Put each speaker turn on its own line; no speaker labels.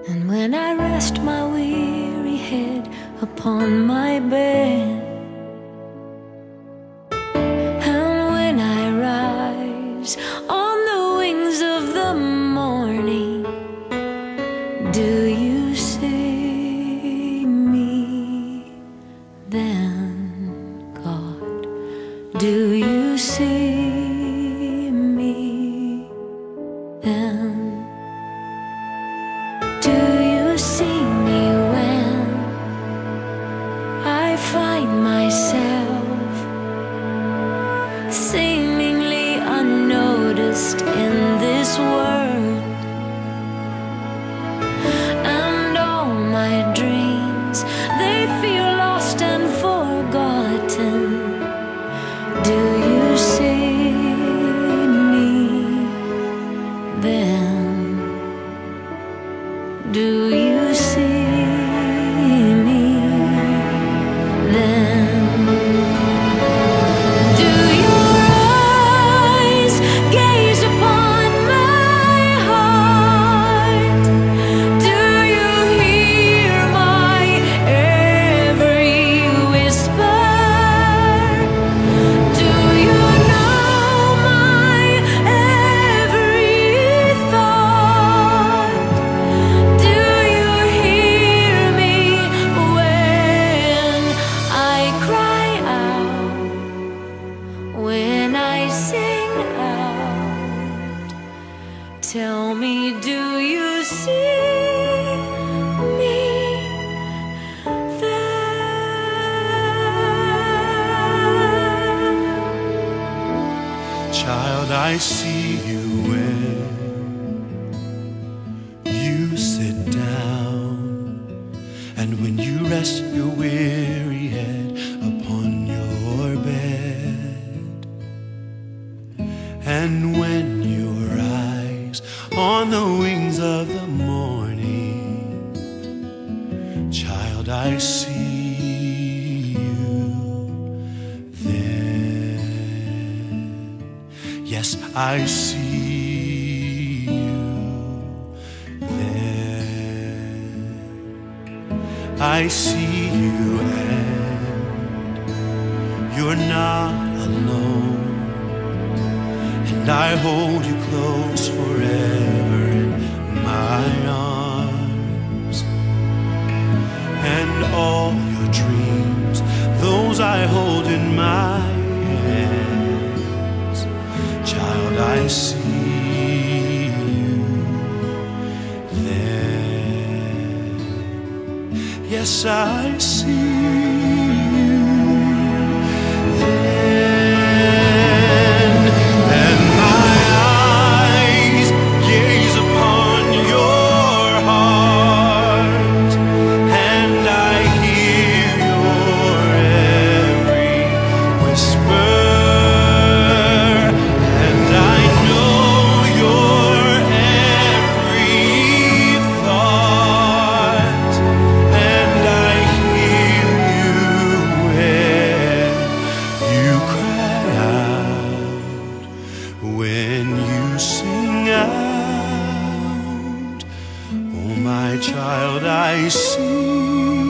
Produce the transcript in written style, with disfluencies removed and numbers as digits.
And when I rest my weary head upon my bed, and when I rise on the wings of the morning, do you see me then, God? Do you see me then? Do you see me when I find myself seemingly unnoticed in this world, and all my dreams, they feel lost and forgotten? Do you see me then? Do you see me then? Do your eyes gaze upon my heart? Do you hear my every whisper? Do you know my every thought? Do you hear me when I cry out, when I sing out? Tell me, do you see me then?
Child, I see you when you sit down, and when you rest your weary head upon your bed, and when you rise on the wings of the morning. Child, I see you then. Yes, I see you then. I see you and you're not alone, and I hold you close forever in my arms. And all your dreams, those I hold in my hands. Child, I see you then. Yes, I see you then. And my eyes gaze upon your heart, and I hear your every whisper, and I know your every thought, and I hear you when you cry out, when you sing out. Oh, my child, I see